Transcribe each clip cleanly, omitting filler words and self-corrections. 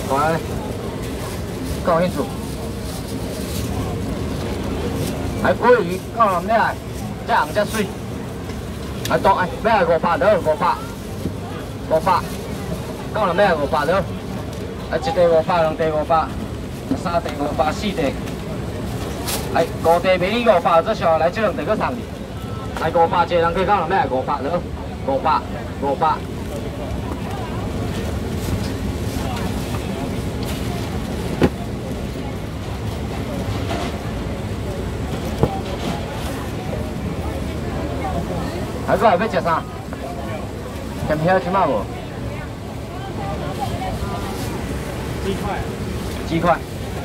大嘞，够兴趣。还鲑鱼，够人咩来？这红这水。还多哎，咩来500多，500，够人咩来500多？啊，一地500，两地500，三地500，四地。哎，五地卖你500，这小来这两地搁送你。哎，500一个人可以够人咩来500多？500。还搁要吃啥？咸虾即马无？鸡块。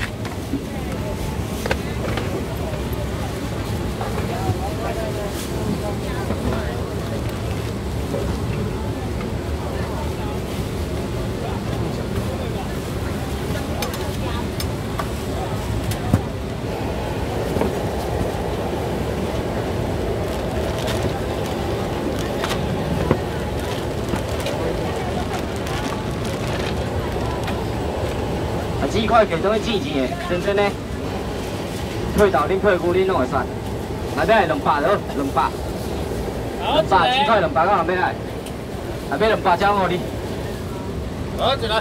鸡块给东西钱钱的，真的。配豆恁配牛恁拢会使。内底200多，200。200鸡块200，到后尾来，内底200只互你。好，进来。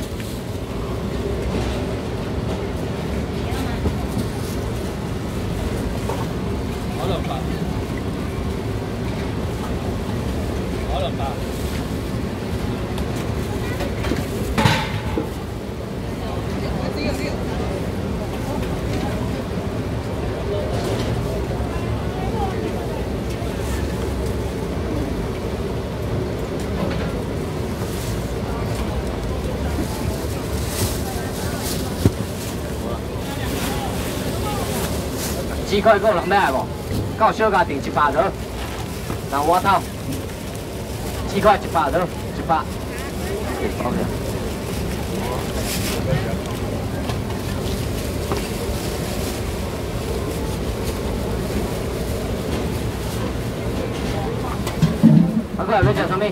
好200。好200。鸡块够人买无？到小家订100多，然后我头鸡块100多，100。OK。啊，过来要吃啥物？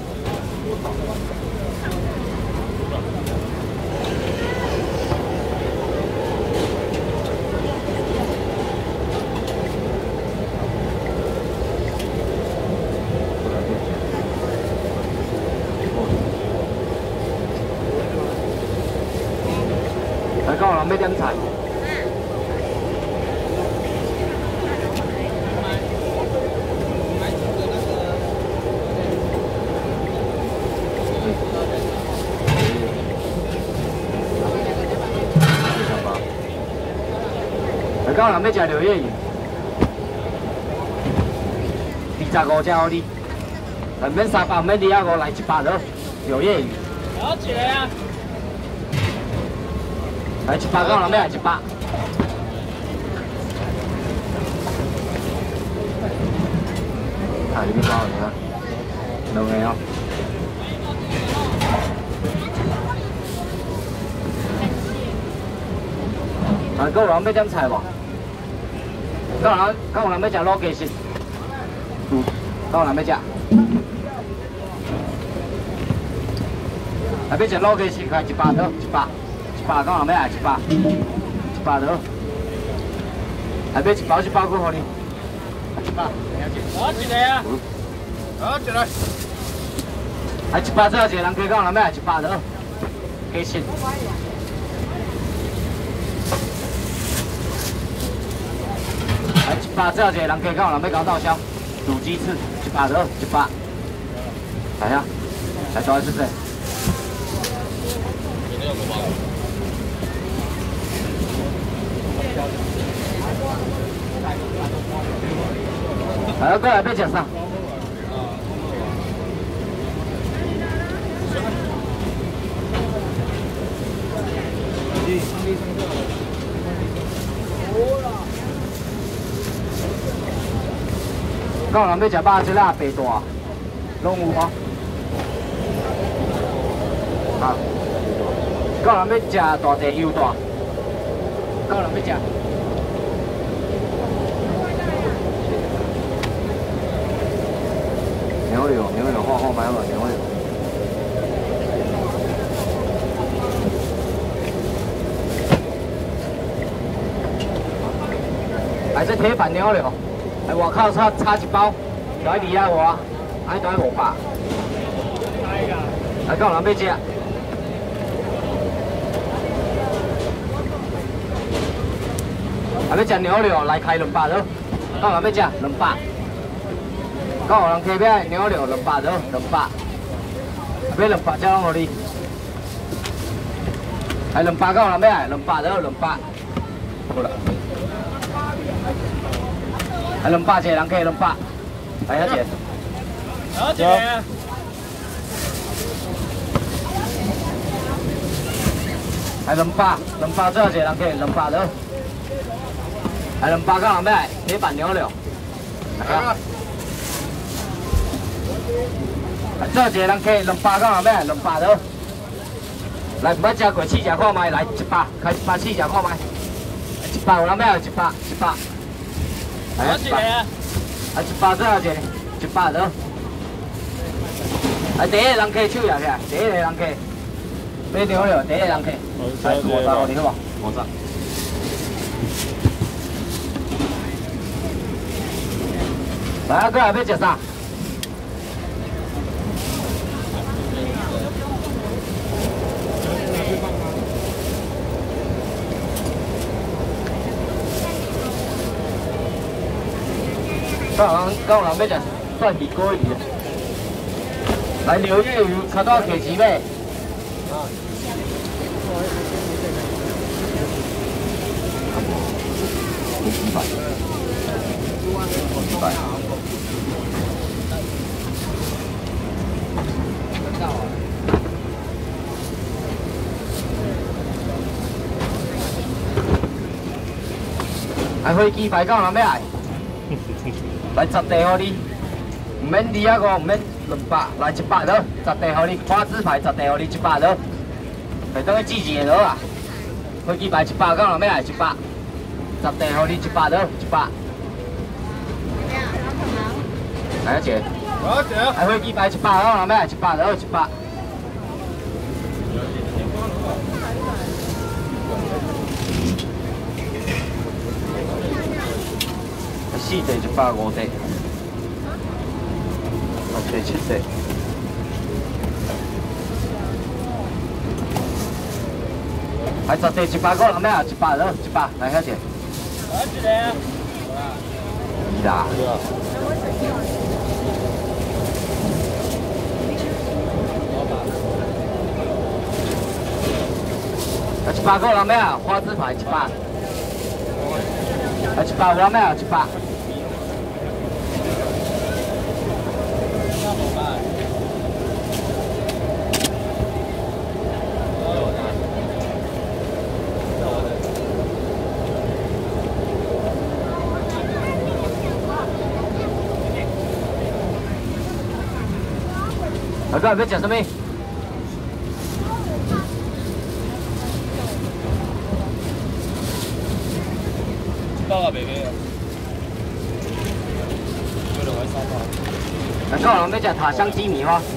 到人要点菜。到人要吃柳叶鱼，25只互你，免300，免250，来100多柳叶鱼。了解啊。来100，到人要来100。啊，你边包你看，2个哦。啊，够人要点菜无？够人要吃卤鸡翅，够人要吃。啊，要吃卤鸡翅，开100多，100，够人要来100多。啊，要1包1包过互你，100，了解。好，一个啊。好，进来。啊，100最后一个人加够人要来100多，鸡翅。100最后一个人加够人要搞到销，卤鸡翅100多，100。来呀，来多少次？来，过来要吃啥？够人要吃肉质啦，白大，拢有哦。啊，够人要吃大地油大，够人要吃。牛柳，画买了牛柳。 这铁板牛肉，外口差一包，就喺200外，喺就喺500。来，讲人要食。要食牛肉来开200多，讲人要食200。讲人客要牛肉200多，200。要200才拢互你。还200讲人要200多200。好了。还200一个人客200，来遐钱。好几个。还200最后一个人客200多。还200讲人要铁板牛肉。来。最后一个人客200讲人要200多。来，唔捌食过，试食看卖，来100，开100试食看卖。100有人要100，100。来100啊！100最后一个，100多。第一个人客手拿起来，第一个人客买牛肉，第一个人客，来50你好无？50。来啊，过来要食啥？讲人要食蒜鱼锅鱼，来柳叶鱼，较多客气买。还飞机牌讲人要来。来10地互你，唔免250，唔免200，来100多，10地互你，花枝牌10地互你100多，会当去记一个啊。飞机牌100，讲人要来100，10地互你100多100。来一个。好一个。来飞机牌100，讲人要来100多100。4地100，5地，6地7地。还10地100个人要100多100，来遐钱。好一个啊。2啦。100个人要花枝牌100。100有人要100。大哥，要吃什么？包啊，妹妹。大哥，我们要吃塔香鸡米花。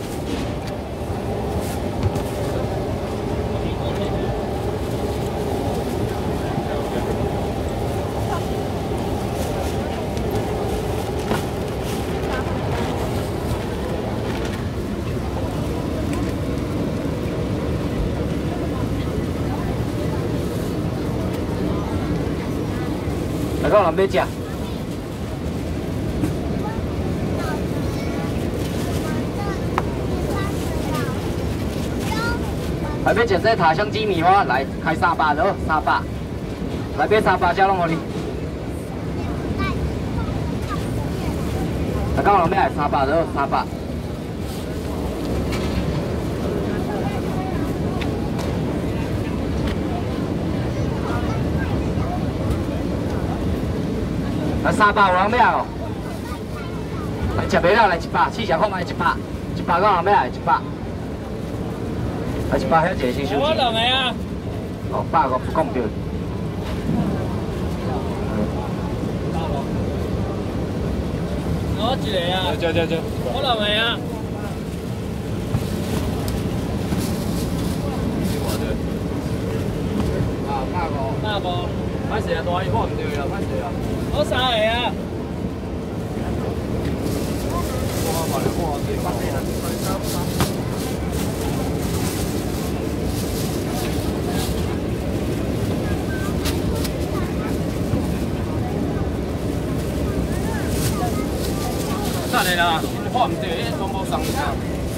大哥，人要食。还要食这塔香鸡米花，来开300多，300。来买300只拢互你。大哥，人要来300多，300。来300有人要哦，来食袂了来100，试食看卖100，100个人要来100，来100遐一个先收钱。我两个啊。哦，100个讲唔对。我一个啊。对。我两个啊。啊，100个。100个。 歹势啊，大姨看唔对啦，歹势啊。 我3个啊。 等下啦，看唔对，迄全部送啊。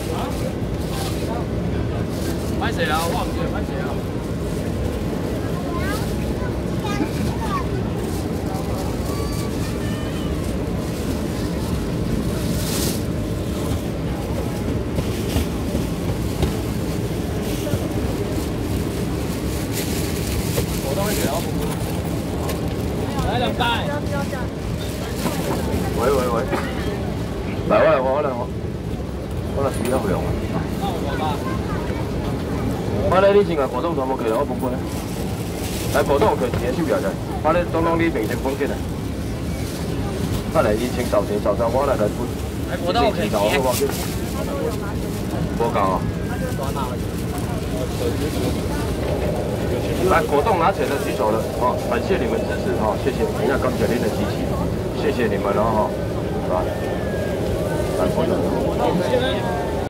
歹势啊，看唔对，歹势啊。 来2袋。 喂，来我来需要用啊。我咧，你先甲果冻全部起来，我分分。来果冻摕钱手表来，我咧当你面前分起来。我来你先收钱，我来分。 来果冻摕钱。 无够啊。来果冻拿钱的举手了，哦，感谢你们支持哈，谢谢，人家感谢您的支持，谢谢你们了哈，是吧？来果冻。